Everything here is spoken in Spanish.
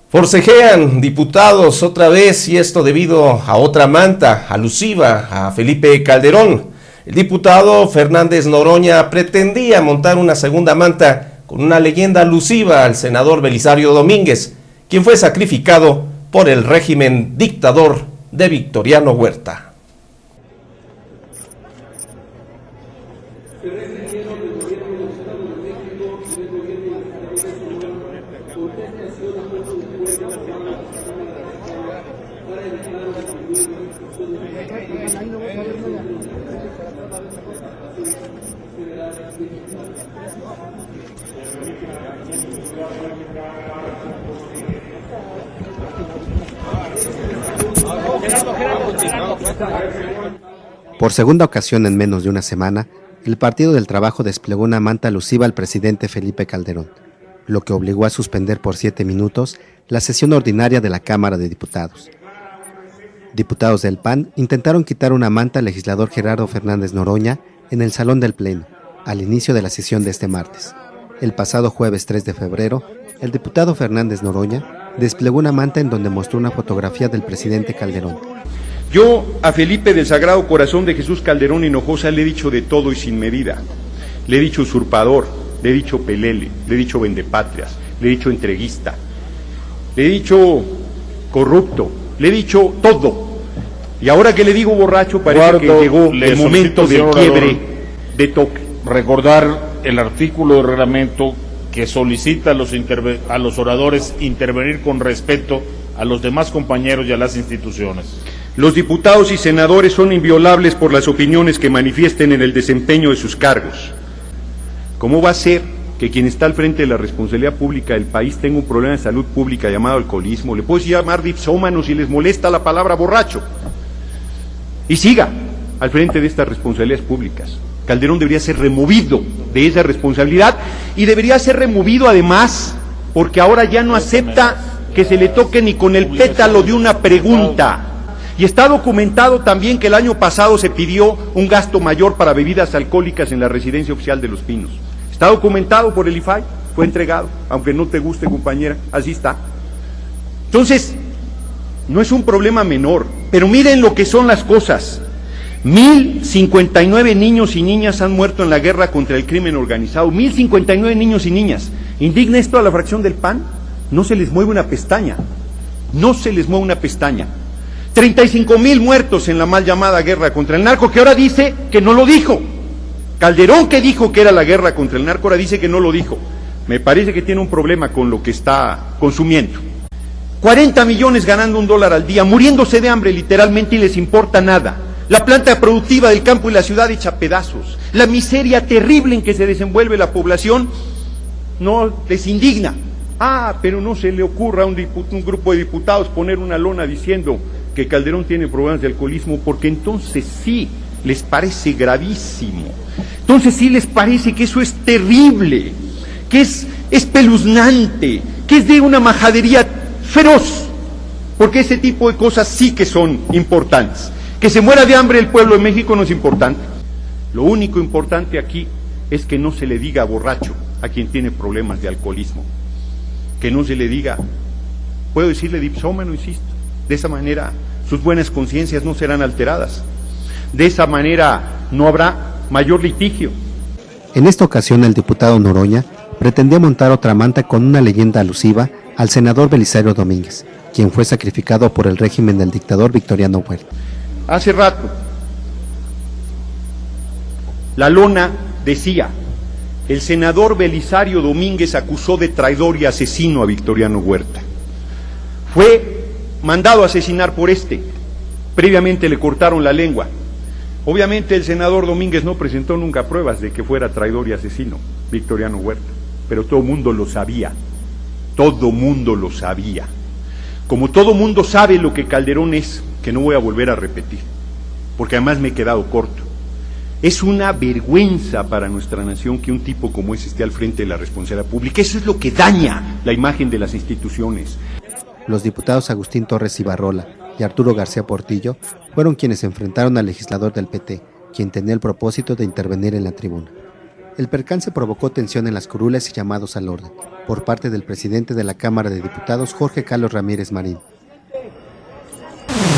Forcejean diputados otra vez, y esto debido a otra manta alusiva a Felipe Calderón. El diputado Fernández Noroña pretendía montar una segunda manta con una leyenda alusiva al senador Belisario Domínguez, quien fue sacrificado por el régimen dictador de Victoriano Huerta. Por segunda ocasión en menos de una semana, el Partido del Trabajo desplegó una manta alusiva al presidente Felipe Calderón, lo que obligó a suspender por 7 minutos la sesión ordinaria de la Cámara de Diputados. Diputados del PAN intentaron quitar una manta al legislador Gerardo Fernández Noroña en el Salón del Pleno, al inicio de la sesión de este martes. El pasado jueves 3 de febrero, el diputado Fernández Noroña desplegó una manta en donde mostró una fotografía del presidente Calderón. Yo a Felipe del Sagrado Corazón de Jesús Calderón Hinojosa le he dicho de todo y sin medida. Le he dicho usurpador, le he dicho pelele, le he dicho vendepatrias, le he dicho entreguista, le he dicho corrupto, le he dicho todo. Y ahora que le digo borracho, parece que llegó el momento del quiebre de toque. Recordar el artículo de reglamento que solicita a los oradores intervenir con respeto a los demás compañeros y a las instituciones. Los diputados y senadores son inviolables por las opiniones que manifiesten en el desempeño de sus cargos. ¿Cómo va a ser que quien está al frente de la responsabilidad pública del país tenga un problema de salud pública llamado alcoholismo? Le puedes llamar dipsómano si les molesta la palabra borracho. Y siga al frente de estas responsabilidades públicas. Calderón debería ser removido de esa responsabilidad y debería ser removido además porque ahora ya no acepta que se le toque ni con el pétalo de una pregunta. Y está documentado también que el año pasado se pidió un gasto mayor para bebidas alcohólicas en la residencia oficial de Los Pinos. Está documentado por el IFAI, fue entregado, aunque no te guste, compañera, así está. Entonces, no es un problema menor, pero miren lo que son las cosas. 1,059 niños y niñas han muerto en la guerra contra el crimen organizado, 1,059 niños y niñas. ¿Indigna esto a la fracción del PAN? No se les mueve una pestaña, no se les mueve una pestaña. 35,000 muertos en la mal llamada guerra contra el narco, que ahora dice que no lo dijo. Calderón, que dijo que era la guerra contra el narco, ahora dice que no lo dijo. Me parece que tiene un problema con lo que está consumiendo. 40 millones ganando $1 al día, muriéndose de hambre literalmente, y les importa nada. La planta productiva del campo y la ciudad hecha pedazos. La miseria terrible en que se desenvuelve la población no les indigna. Pero no se le ocurra a un grupo de diputados poner una lona diciendo que Calderón tiene problemas de alcoholismo, porque entonces sí les parece gravísimo, entonces sí les parece que eso es terrible, que es espeluznante, que es de una majadería feroz, porque ese tipo de cosas sí que son importantes. Que se muera de hambre el pueblo de México no es importante. Lo único importante aquí es que no se le diga borracho a quien tiene problemas de alcoholismo, que no se le diga, puedo decirle dipsómano, insisto. De esa manera sus buenas conciencias no serán alteradas. De esa manera no habrá mayor litigio. En esta ocasión el diputado Noroña pretendía montar otra manta con una leyenda alusiva al senador Belisario Domínguez, quien fue sacrificado por el régimen del dictador Victoriano Huerta. Hace rato, la lona decía, el senador Belisario Domínguez acusó de traidor y asesino a Victoriano Huerta. Fue mandado a asesinar por previamente le cortaron la lengua. Obviamente el senador Domínguez no presentó nunca pruebas de que fuera traidor y asesino Victoriano Huerta, pero todo mundo lo sabía, todo mundo lo sabía. Como todo mundo sabe lo que Calderón es, que no voy a volver a repetir, porque además me he quedado corto. Es una vergüenza para nuestra nación que un tipo como ese esté al frente de la responsabilidad pública. Eso es lo que daña la imagen de las instituciones. Los diputados Agustín Torres Ibarrola y Arturo García Portillo fueron quienes enfrentaron al legislador del PT, quien tenía el propósito de intervenir en la tribuna. El percance provocó tensión en las curules y llamados al orden, por parte del presidente de la Cámara de Diputados, Jorge Carlos Ramírez Marín.